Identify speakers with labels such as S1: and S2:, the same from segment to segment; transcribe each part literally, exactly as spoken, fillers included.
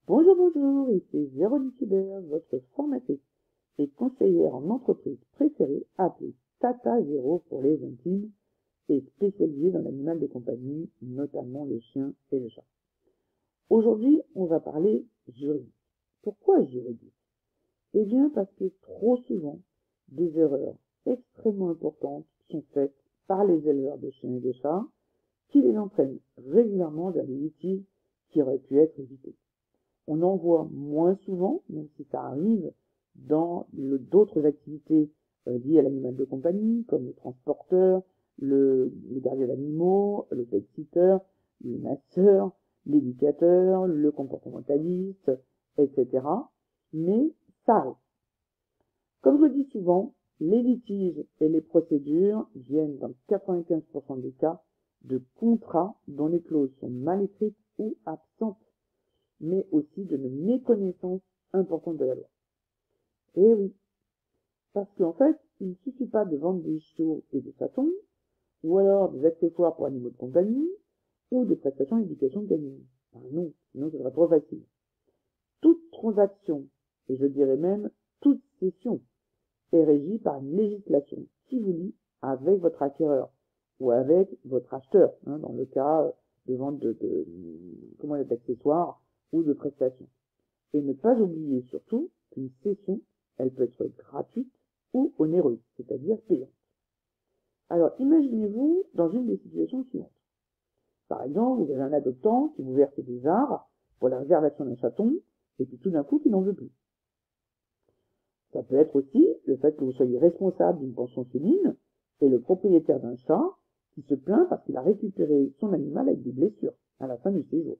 S1: Bonjour, bonjour, ici Véronique Hubert, votre formatrice et conseillère en entreprise préférée, appelée Tata Zéro pour les intimes, et spécialisée dans l'animal de compagnie, notamment le chien et le chat. Aujourd'hui, on va parler juridique. Pourquoi juridique? Eh bien, parce que trop souvent, des erreurs extrêmement importantes sont faites par les éleveurs de chiens et de chats, qui les entraînent régulièrement vers des litiges qui auraient pu être évités. On en voit moins souvent, même si ça arrive dans d'autres activités euh, liées à l'animal de compagnie, comme le transporteur, le, le gardien d'animaux, le pet-sitter, le masseur, l'éducateur, le comportementaliste, et cetera. Mais ça arrive. Comme je le dis souvent, les litiges et les procédures viennent dans quatre-vingt-quinze pour cent des cas de contrats dont les clauses sont mal écrites ou absentes, mais aussi de méconnaissance importante de la loi. Et oui, parce qu'en fait, il ne suffit pas de vendre des chiots et des chatons, ou alors des accessoires pour animaux de compagnie, ou des prestations d'éducation canine. Enfin, non, sinon ce serait trop facile. Toute transaction, et je dirais même toute cession, est régie par une législation qui vous lie avec votre acquéreur, ou avec votre acheteur, hein, dans le cas de vente de, de comment dire, d'accessoires ou de prestations. Et ne pas oublier surtout qu'une cession, elle peut être gratuite ou onéreuse, c'est-à-dire payante. Alors, imaginez-vous dans une des situations suivantes. Par exemple, vous avez un adoptant qui vous verse des arts pour la réservation d'un chaton, et puis tout d'un coup, qui n'en veut plus. Ça peut être aussi le fait que vous soyez responsable d'une pension féline, et le propriétaire d'un chat qui se plaint parce qu'il a récupéré son animal avec des blessures à la fin du séjour.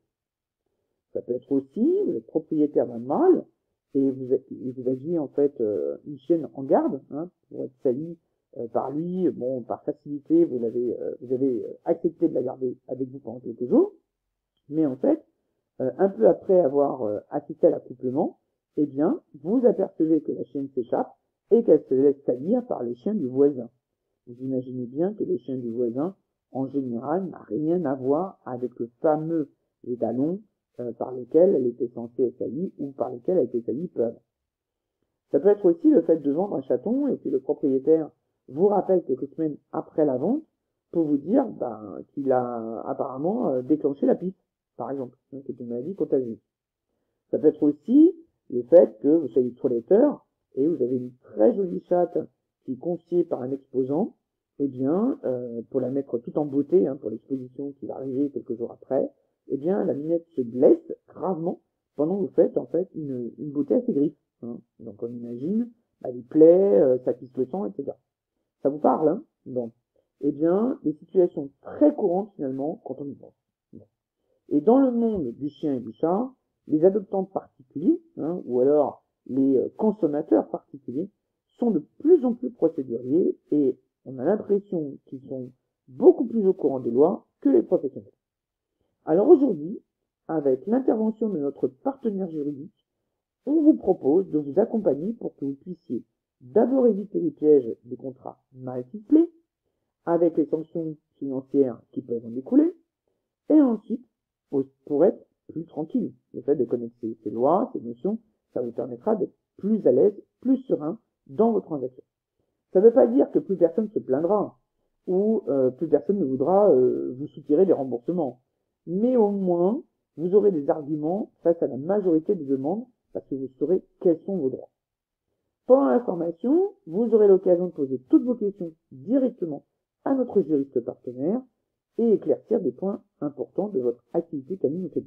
S1: Ça peut être aussi, vous êtes propriétaire d'un mâle, et vous, êtes, et vous aviez en fait euh, une chienne en garde, hein, pour être salie euh, par lui, bon, par facilité, vous l'avez, euh, vous avez accepté de la garder avec vous pendant quelques jours, mais en fait, euh, un peu après avoir euh, assisté à l'accouplement, eh bien, vous apercevez que la chienne s'échappe et qu'elle se laisse salir par les chiens du voisin. Vous imaginez bien que les chiens du voisin, en général, n'a rien à voir avec le fameux étalon euh, par lequel elle était censée être salie ou par lequel elle était salie peu avant. Ça peut être aussi le fait de vendre un chaton et que le propriétaire vous rappelle quelques semaines après la vente pour vous dire ben, qu'il a apparemment euh, déclenché la piste, par exemple, hein, c'est une maladie contagieuse. Ça peut être aussi le fait que vous soyez toiletteur et vous avez une très jolie chatte qui est confiée par un exposant, eh bien, euh, pour la mettre tout en beauté, hein, pour l'exposition qui va arriver quelques jours après, eh bien, la minette se blesse gravement pendant que vous faites, en fait, une, une beauté à ses griffes. Hein. Donc, on imagine, bah, les plaies, euh, ça pisse le sang, et cetera. Ça vous parle, hein? Bon. Eh bien, des situations très courantes, finalement, quand on y pense. Bon. Et dans le monde du chien et du chat, les adoptants particuliers, hein, ou alors les consommateurs particuliers, sont de plus en plus procéduriers et on a l'impression qu'ils sont beaucoup plus au courant des lois que les professionnels. Alors aujourd'hui, avec l'intervention de notre partenaire juridique, on vous propose de vous accompagner pour que vous puissiez d'abord éviter les pièges des contrats mal ficelés, avec les sanctions financières qui peuvent en découler, et ensuite, pour être plus tranquille. Le fait de connaître ces, ces lois, ces notions, ça vous permettra d'être plus à l'aise, plus serein dans vos transactions. Ça ne veut pas dire que plus personne se plaindra, ou euh, plus personne ne voudra euh, vous soutirer des remboursements. Mais au moins, vous aurez des arguments face à la majorité des demandes, parce que vous saurez quels sont vos droits. Pendant la formation, vous aurez l'occasion de poser toutes vos questions directement à notre juriste partenaire, et éclaircir des points importants de votre activité canine ou canine.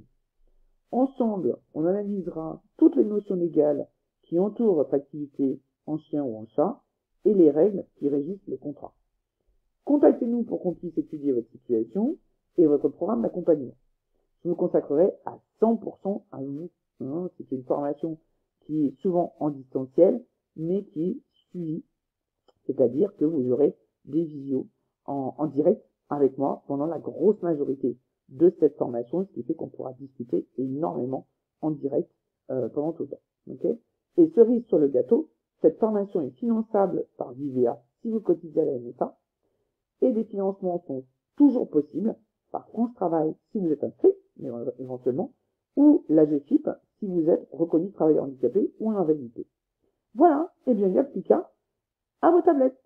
S1: Ensemble, on analysera toutes les notions légales qui entourent votre activité en chien ou en chat et les règles qui régissent les contrats. Contactez-nous pour qu'on puisse étudier votre situation et votre programme d'accompagnement. Je me consacrerai à cent pour cent à vous. Hein, c'est une formation qui est souvent en distanciel, mais qui est suivie, c'est-à-dire que vous aurez des visios en, en direct avec moi pendant la grosse majorité de cette formation, ce qui fait qu'on pourra discuter énormément en direct euh, pendant tout le temps. Okay, et cerise sur le gâteau, cette formation est finançable par Vivea si vous cotisez à la M F A, et des financements sont toujours possibles par France Travail si vous êtes inscrit, mais éventuellement, ou la G F I P si vous êtes reconnu travailleur handicapé ou en invalidité. Voilà, et bien il n'y a plus qu'à à vos tablettes.